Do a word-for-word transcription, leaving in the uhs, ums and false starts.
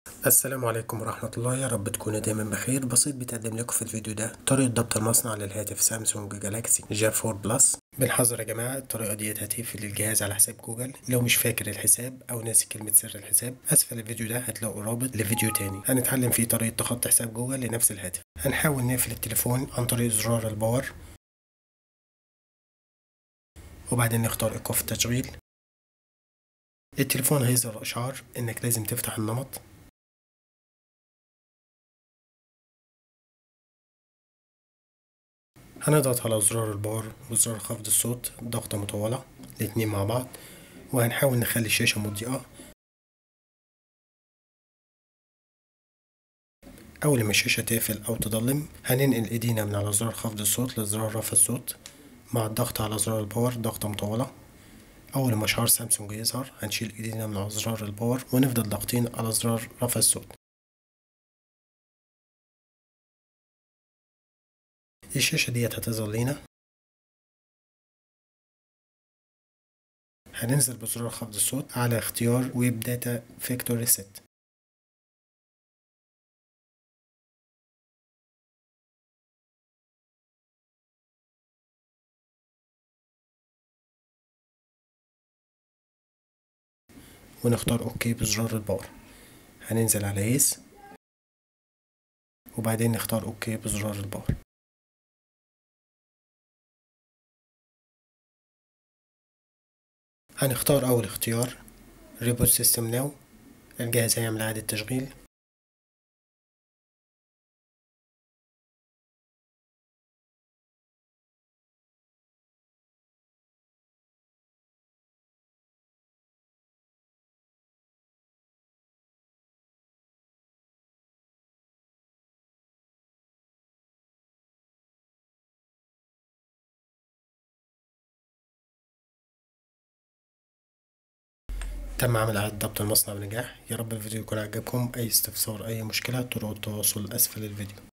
السلام عليكم ورحمة الله، يا رب تكونوا دايما بخير. بسيط بتقدم لكم في الفيديو ده طريقة ضبط المصنع للهاتف سامسونج جالاكسي جي فور بلس. بالحذر يا جماعة، الطريقة ديت هتقفل الجهاز على حساب جوجل. لو مش فاكر الحساب أو ناسي كلمة سر الحساب، أسفل الفيديو ده هتلاقوا رابط لفيديو تاني هنتعلم فيه طريقة تخطي حساب جوجل لنفس الهاتف. هنحاول نقفل التليفون عن طريق زرار الباور، وبعدين نختار إيقاف التشغيل. التليفون هيظهر إشعار إنك لازم تفتح النمط. هنضغط على زرار الباور وزرار خفض الصوت ضغطة مطولة، الاتنين مع بعض، وهنحاول نخلي الشاشة مضيئة. أول ما الشاشة تقفل أو تضلم هننقل إيدينا من على زرار خفض الصوت لزرار رفع الصوت مع الضغط على زرار الباور ضغطة مطولة. أول ما شعار سامسونج يظهر هنشيل إيدينا من على زرار الباور ونفضل ضاغطين على زرار رفع الصوت. الشاشة ديت هتظهر لينا. هننزل بزرار خفض الصوت على اختيار ويب داتا فيكتور ريست. ونختار اوكي بزرار الباور. هننزل على يس، وبعدين نختار اوكي بزرار الباور. هنختار اول اختيار ريبوت سيستم ناو، الجهاز هيعمل اعادة تشغيل. تم عمل إعادة ضبط المصنع بنجاح. يا رب الفيديو يكون عجبكم. أي استفسار أي مشكلة طرق التواصل أسفل الفيديو.